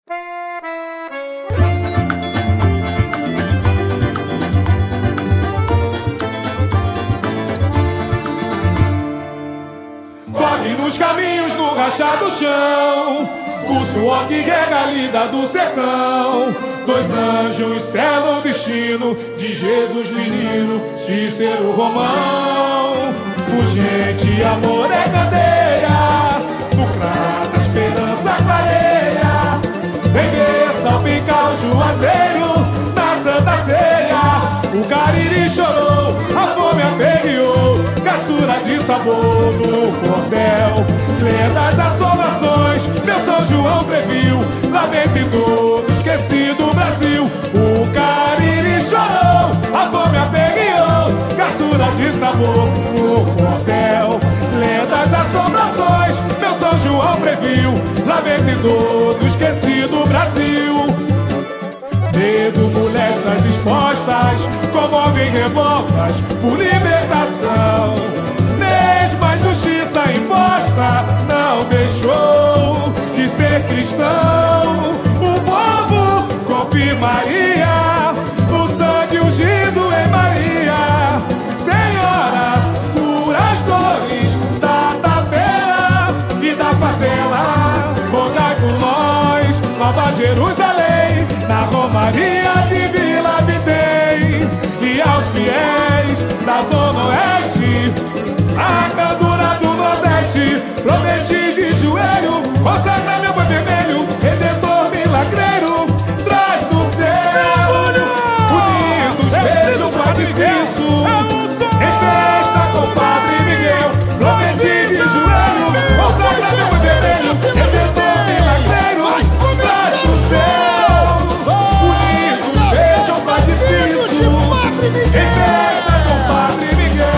Corre nos caminhos do rachado chão, o suor que rega a lida do sertão. Dois anjos selam o destino de Jesus menino, Cícero Romão. Fugente amor é cadeia, lucrada esperança clareia. Vem ver salpicar o juazeiro na Santa Ceia. O Cariri chorou, a fome aperreou, gastura de sabor no cordel. Lendas, assombrações, meu São João previu, lamento e dor, esquecido o Brasil. O Cariri chorou, a fome aperreou, gastura de sabor no cordel. Lendas, assombrações, meu São João previu, lamento e dor, esquecido o Brasil. Medo, molestas expostas, comovem revoltas por libertação. Mesmo a justiça imposta não deixou de ser cristão. O povo confirmaria o sangue ungido em Maria. Senhora, cura as dores da tapera e da favela. Rogai por nós, Nova Jerusalém, na Romaria de Vila Videm. E aos fiéis da Zona Oeste, a candura do Nordeste, prometi de joelho, consagra meu boi vermelho, redentor milagreiro, traz do céu. Unidos vejam o Padre Cício, em festa com o Padre Miguel, prometi de joelho, consagra meu boi vermelho, redentor milagreiro, traz do céu. Unidos vejam o Padre Cício, em festa com o Padre Miguel.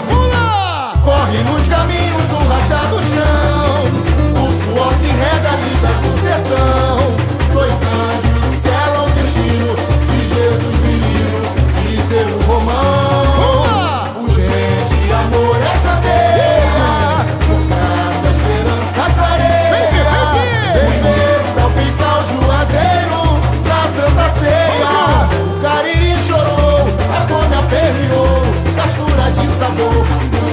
Corre nos caminhos do rachado chão, o suor que rega a lida do sertão. Dois anjos selam o destino de Jesus menino, Cícero Romão. Urgente amor é cadeia, lucrada esperança clareia. Vem ver salpicar o juazeiro na Santa Ceia. O Cariri chorou, a fome aperreou, gastura de sabor.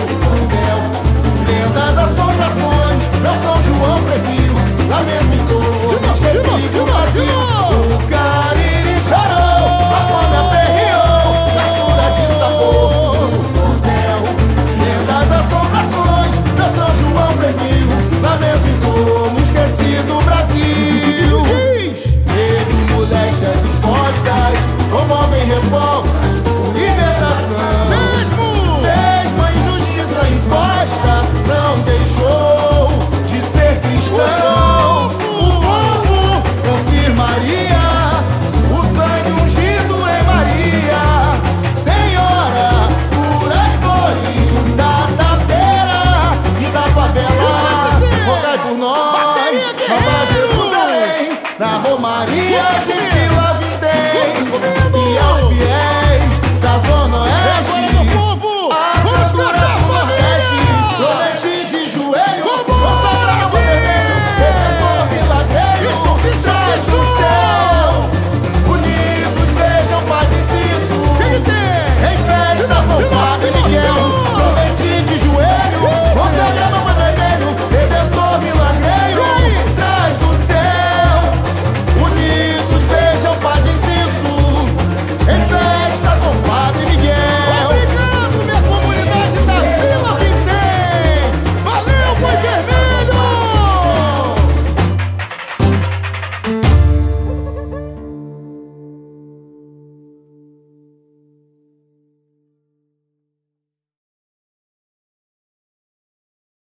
Lendas, assombrações, meu São João previu, lamento e dor, esquecido o Brasil. O Cariri chorou, a fome aperreou, gastura de sabor no cordel. Lendas, assombrações, meu São João previu, lamento e dor, esquecido o Brasil. Medo, molestias expostas, comovem revoltas por libertação. Mesmo a injustiça imposta não deixou de ser cristão. O povo confirmaria o sangue ungido em Maria. Senhora, cura as dores da tapera e da favela. Rogai por nós, Nova Jerusalém, na Romaria de